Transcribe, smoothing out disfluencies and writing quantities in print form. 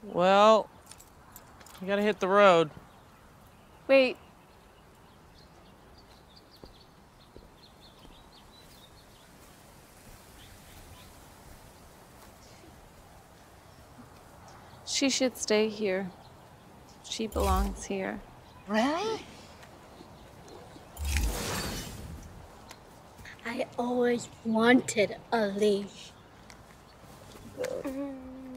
Well, you gotta hit the road. Wait. She should stay here. She belongs here. Really? I always wanted a leash.